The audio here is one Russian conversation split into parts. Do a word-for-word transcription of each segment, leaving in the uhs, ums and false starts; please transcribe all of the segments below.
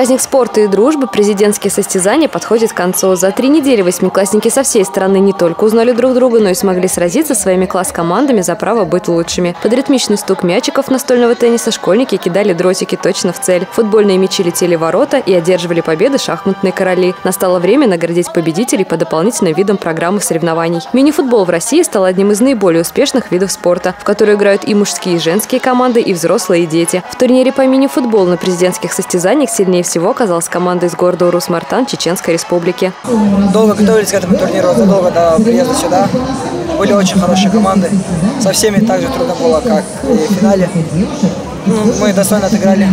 Праздник спорта и дружбы, президентские состязания подходят к концу. За три недели восьмиклассники со всей страны не только узнали друг друга, но и смогли сразиться своими класс-командами за право быть лучшими. Под ритмичный стук мячиков настольного тенниса школьники кидали дротики точно в цель. Футбольные мячи летели в ворота и одерживали победы шахматные короли. Настало время наградить победителей по дополнительным видам программы соревнований. Мини-футбол в России стал одним из наиболее успешных видов спорта, в который играют и мужские, и женские команды, и взрослые, и дети. В турнире по мини-футболу на президентских состязаниях сильнее всего оказалась команда из города Урус-Мартан Чеченской Республики. Долго готовились к этому турниру, задолго до приезда сюда. Были очень хорошие команды. Со всеми так же трудно было, как и в финале. Ну, мы достойно отыграли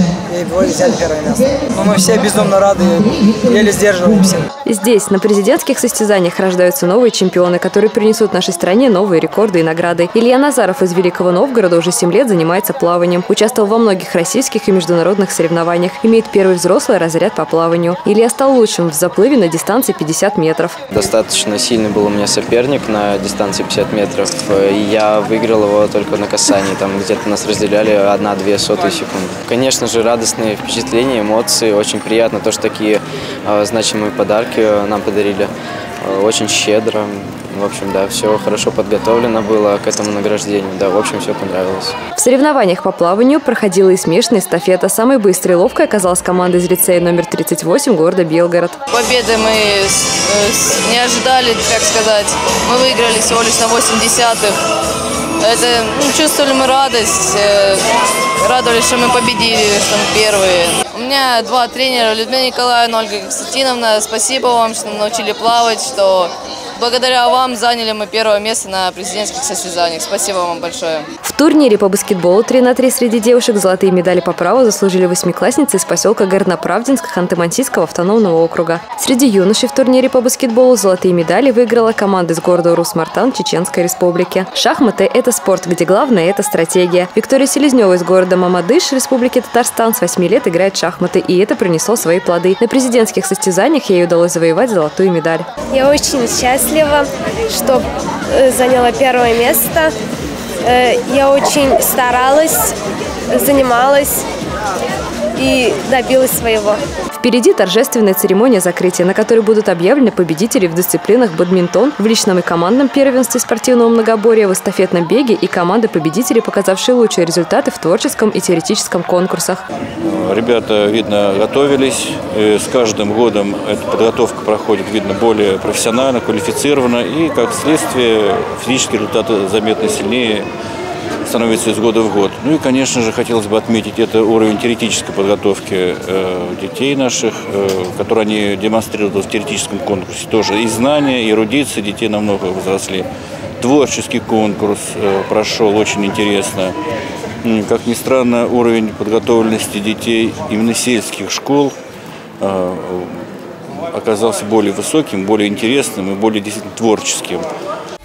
и взяли первое место. Но мы все безумно рады, еле сдерживаемся. Здесь, на президентских состязаниях, рождаются новые чемпионы, которые принесут нашей стране новые рекорды и награды. Илья Назаров из Великого Новгорода уже семь лет занимается плаванием. Участвовал во многих российских и международных соревнованиях. Имеет первый взрослый разряд по плаванию. Илья стал лучшим в заплыве на дистанции пятьдесят метров. Достаточно сильный был у меня соперник на дистанции пятьдесят метров. И я выиграл его только на касании. Там где-то нас разделяли одна-две сотые секунды. Конечно же, радостные впечатления, эмоции. Очень приятно то, что такие э, значимые подарки нам подарили. Э, очень щедро. В общем, да, все хорошо подготовлено было к этому награждению. Да, в общем, все понравилось. В соревнованиях по плаванию проходила и смешанная эстафета. Самой быстрой и ловкой оказалась команда из лицея номер тридцать восемь города Белгород. Победы мы не ожидали, как сказать. Мы выиграли всего лишь на восемь десятых. Это, ну, чувствовали мы радость, э, радовались, что мы победили, что мы первые. У меня два тренера, Людмила Николаевна, Ольга Константиновна. Спасибо вам, что научили плавать, что благодаря вам заняли мы первое место на президентских состязаниях. Спасибо вам большое. В турнире по баскетболу три на три среди девушек золотые медали по праву заслужили восьмиклассницы из поселка Горноправдинск Ханты-Мансийского автономного округа. Среди юношей в турнире по баскетболу золотые медали выиграла команда из города Урус-Мартан Чеченской Республики. Шахматы – это спорт, где главное – это стратегия. Виктория Селезнева из города Мамадыш Республики Татарстан с восьми лет играет в шахматы, и это принесло свои плоды. На президентских состязаниях ей удалось завоевать золотую медаль. Я очень счастлива, что заняла первое место. Я очень старалась, занималась и добилась своего. Впереди торжественная церемония закрытия, на которой будут объявлены победители в дисциплинах бадминтон, в личном и командном первенстве спортивного многоборья, в эстафетном беге и команды победителей, показавшие лучшие результаты в творческом и теоретическом конкурсах. Ребята, видно, готовились. И с каждым годом эта подготовка проходит, видно, более профессионально, квалифицированно. И, как следствие, физические результаты заметно сильнее становится из года в год. Ну и, конечно же, хотелось бы отметить, это уровень теоретической подготовки э, детей наших, э, которые они демонстрируют в теоретическом конкурсе. Тоже и знания, и эрудиции детей намного возросли. Творческий конкурс э, прошел очень интересно. Как ни странно, уровень подготовленности детей именно сельских школ э, оказался более высоким, более интересным и более действительно творческим.